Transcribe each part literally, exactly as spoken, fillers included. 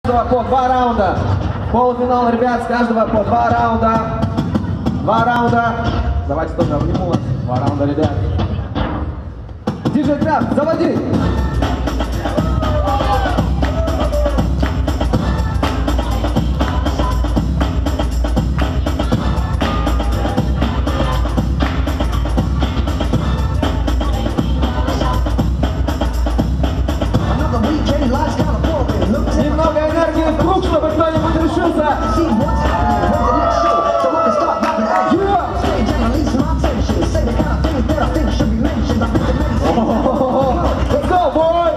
По два раунда. Полуфинал, ребят, с каждого по два раунда. Два раунда. Давайте тоже обниму вас. Два раунда, ребят. Jivchik, заводи! Немного энергии в круг, чтобы кто-нибудь решился. Let's go, boy!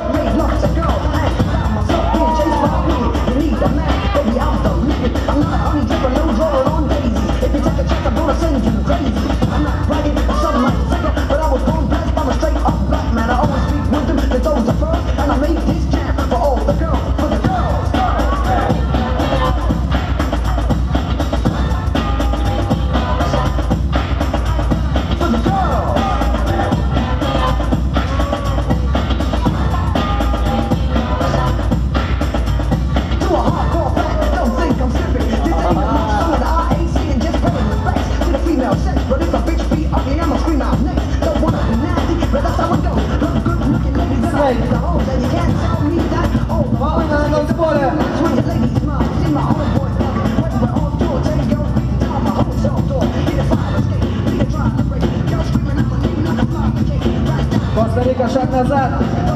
Коста-Рика, шаг назад.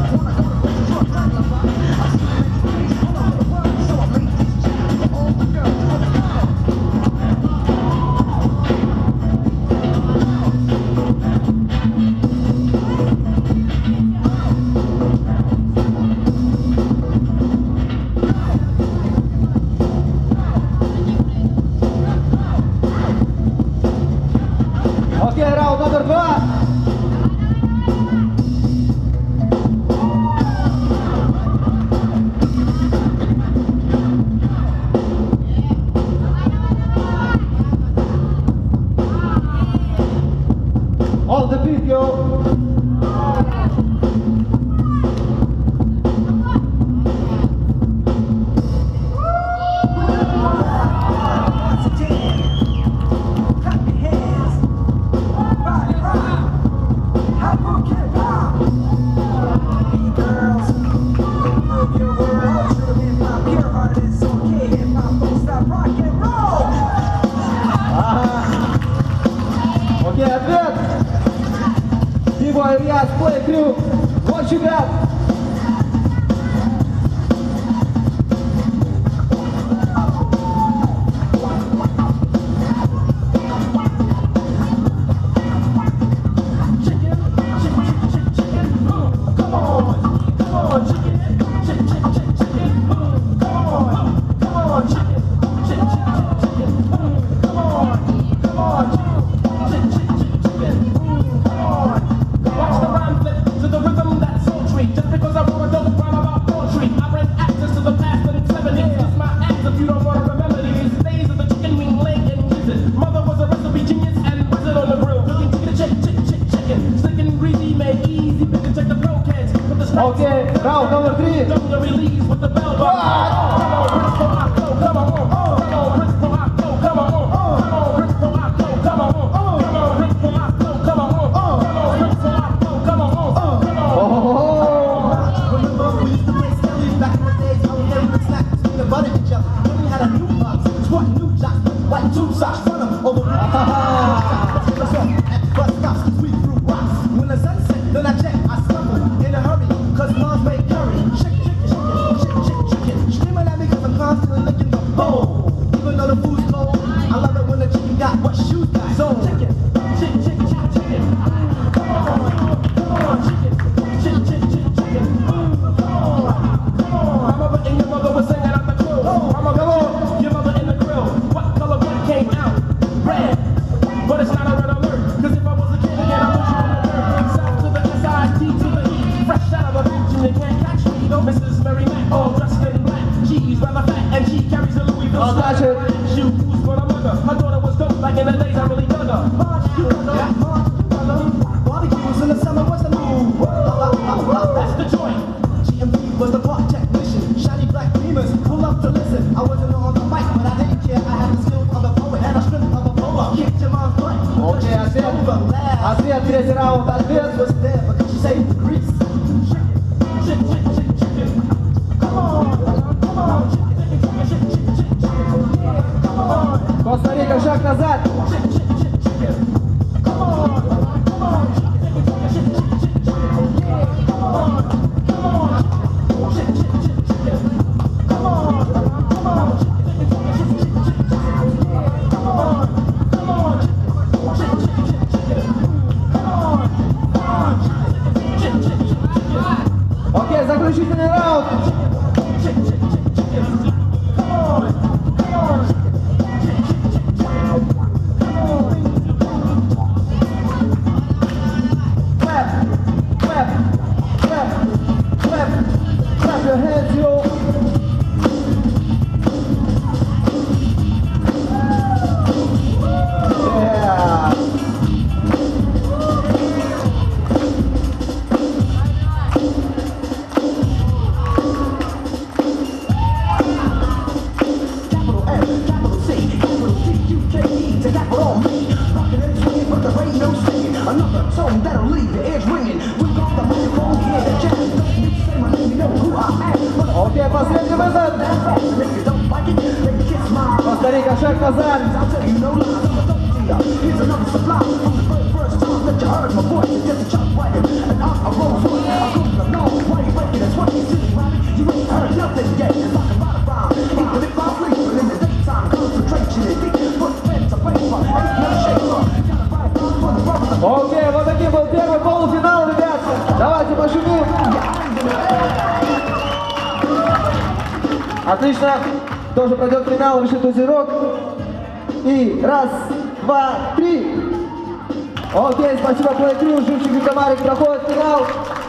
Окей, раунд номер два. All the beat, yo. Окей, ответ. Диво, Илья, play crew. What you got? Okay, round number three. That's the joint. G M P was the park technician. Shiny black beamers pull up So listen, I wasn't on the mic, but I didn't care. I had the skill of a poet and a strength of a poet. Kicked your mom's butt. Окей, ответ. Ответ, третий раунд, ответ. Was there because she saved the grease. Shake it, shake it, shake it, shake it. Come on, come on. Come on. Коста-Рика, шаг назад. Окей, заключительный раунд. Clap, clap, clap, clap, clap your hands, yo. Yeah. Another song that'll leave your ears ringing. We got the microphone here, the jazz. Don't need to say my name, you know who I am. Окей, последний вызов. If you don't like it, then kiss my Коста-Рика, шаг назад. I'll tell you no lies, I'm a dope dealer. Here's another supply from the very first time that you heard my voice. It's just a chop writing, and I'm a rose one. I couldn't have known why you breaking this one. You silly rabbit, you ain't heard nothing yet. It's like a ride around, even if I'm sleeping in the daytime. Concentration is deep, footprints are paper, ain't no shaper. Gotta ride around for the brother. Окей, вот таким был первый полуфинал, ребят. Давайте пошумим. Отлично. Тоже пройдет финал, решит узерок. И раз, два, три. Окей, спасибо, Play Crew, Jivchik и Komarik проходят финал.